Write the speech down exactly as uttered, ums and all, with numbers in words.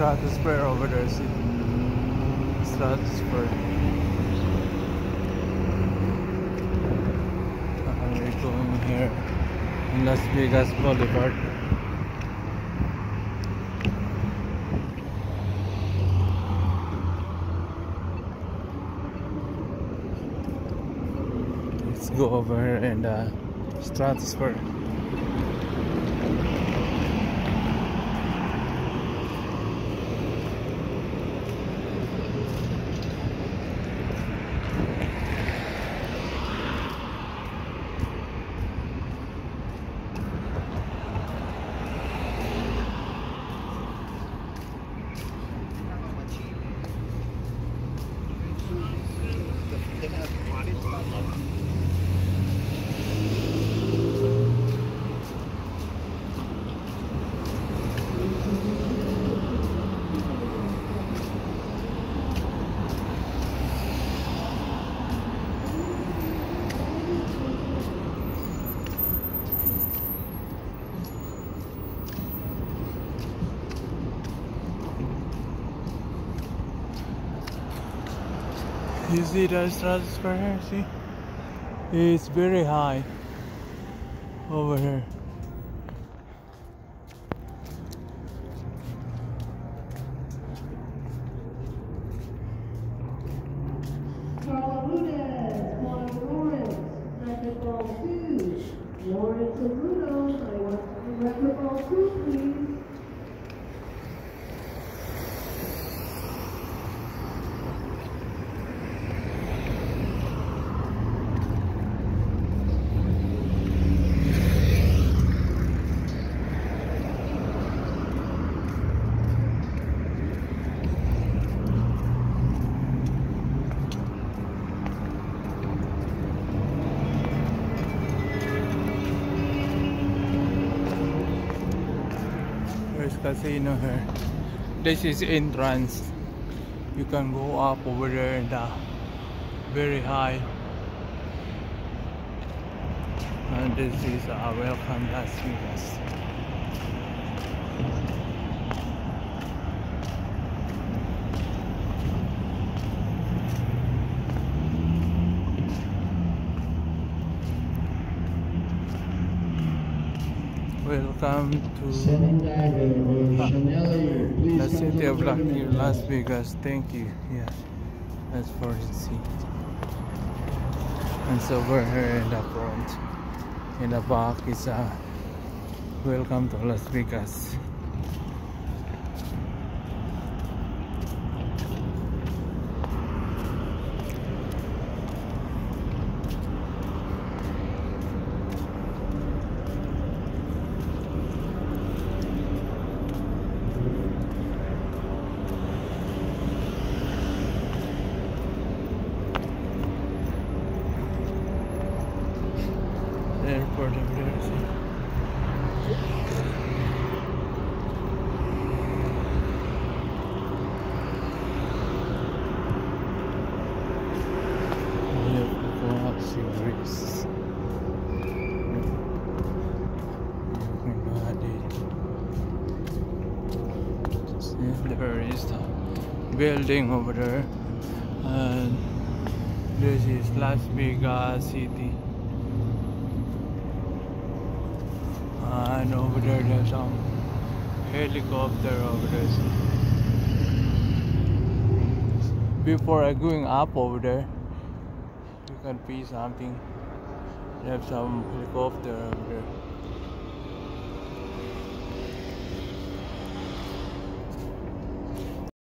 Stratosphere over there, see? Stratosphere. And we're going here in Las Vegas Boulevard. Let's go over here and uh, Stratosphere. You see the stratosphere here? See? It's very high over here. Carla Rudes, Juan Lawrence, record ball two. Lawrence and Bruno, I want record ball two, please. There's casino here. This is entrance. You can go up over there and uh, very high. And this is uh, welcome Las Vegas. Welcome to the city of Las Vegas. Thank you. Yeah, that's for the seat. And so we're here in the front. In the back is uh, welcome to Las Vegas. Airport over there, see? Yeah, go out, see Greece. See, there is the building over there, and this is Las Vegas City. And over there there's some helicopter over there. Before I going up over there, you can see something. They have some helicopter over there.